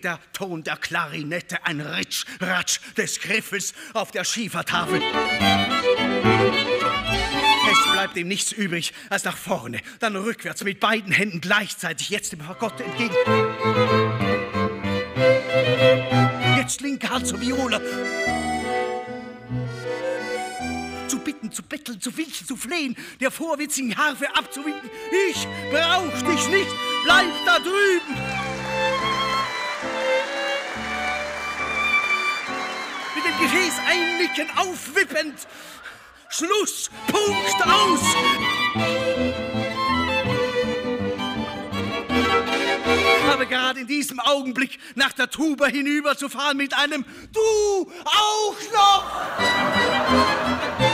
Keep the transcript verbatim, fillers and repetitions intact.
der Ton der Klarinette, ein Ritsch, Ratsch des Griffels auf der Schiefertafel. Es bleibt ihm nichts übrig, als nach vorne, dann rückwärts, mit beiden Händen gleichzeitig, jetzt dem Fagott entgegen. Jetzt linke Hand zur Viola. Zu bitten, zu betteln, zu wilchen, zu flehen, der vorwitzigen Harfe abzuwinken. Ich brauch dich nicht, bleib da drüben. Mit dem Gefäß einnicken, aufwippend. Schluss, Punkt, aus! Aber gerade in diesem Augenblick nach der Tuba hinüberzufahren mit einem Du auch noch!